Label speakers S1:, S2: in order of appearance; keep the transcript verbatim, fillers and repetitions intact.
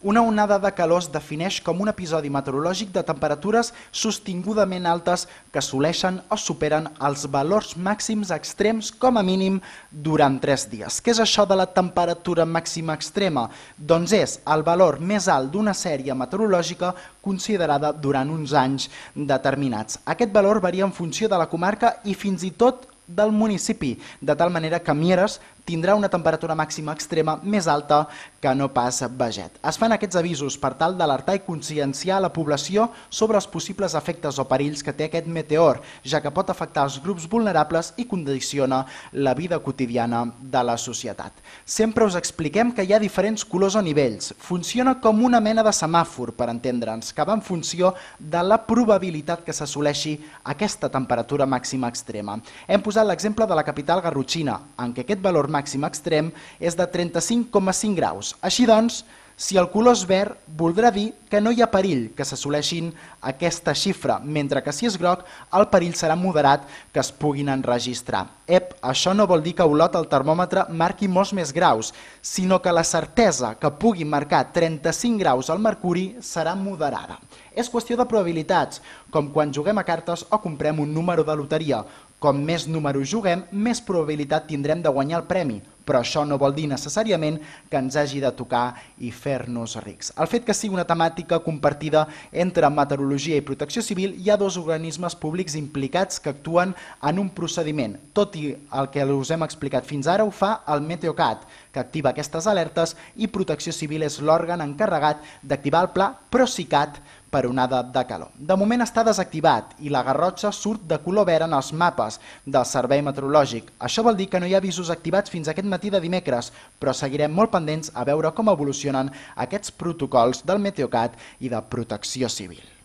S1: Una onada de calor es defineix com un episodi meteorològic de temperatures sostingudament altes que assoleixen o superen els valors màxims extrems com a mínim durant tres dies. Què és això de la temperatura màxima extrema? Doncs és el valor més alt d'una sèrie meteorològica considerada durant uns anys determinats. Aquest valor varia en funció de la comarca i fins i tot del municipi, de tal manera que Mieres tindrà una temperatura màxima extrema més alta que no pas Beget. Es fan aquests avisos per tal d'alertar i conscienciar la població sobre els possibles efectes o perills que té aquest meteor, ja que pot afectar els grups vulnerables i condiciona la vida quotidiana de la societat. Sempre us expliquem que hi ha diferents colors o nivells. Funciona com una mena de semàfor, per entendre'ns, que va en funció de la probabilitat que s'assoleixi aquesta temperatura màxima extrema. Hem posat l'exemple de la capital garrotxina, en què aquest valor màxim extrem és de trenta-cinc coma cinc graus. Així doncs, si el color és verd, voldrà dir que no hi ha perill que s'assoleixin aquesta xifra, mentre que si és groc, el perill serà moderat que es puguin enregistrar. Ep, això no vol dir que a Olot el termòmetre marqui molts més graus, sinó que la certesa que pugui marcar trenta-cinc graus al mercuri serà moderada. És qüestió de probabilitats, com quan juguem a cartes o comprem un número de loteria. Com més números juguem, més probabilitat tindrem de guanyar el premi, però això no vol dir necessàriament que ens hagi de tocar i fer-nos rics. El fet que sigui una temàtica compartida entre meteorologia i protecció civil, hi ha dos organismes públics implicats que actuen en un procediment. Tot i el que us hem explicat fins ara ho fa el Meteocat, que activa aquestes alertes, i Protecció Civil és l'òrgan encarregat d'activar el pla Procicat per onada de calor. De moment està desactivat i la Garrotxa surt de color verd en els mapes del Servei Meteorològic. Això vol dir que no hi ha avisos activats fins aquest matí de dimecres, però seguirem molt pendents a veure com evolucionen aquests protocols del Meteocat i de Protecció Civil.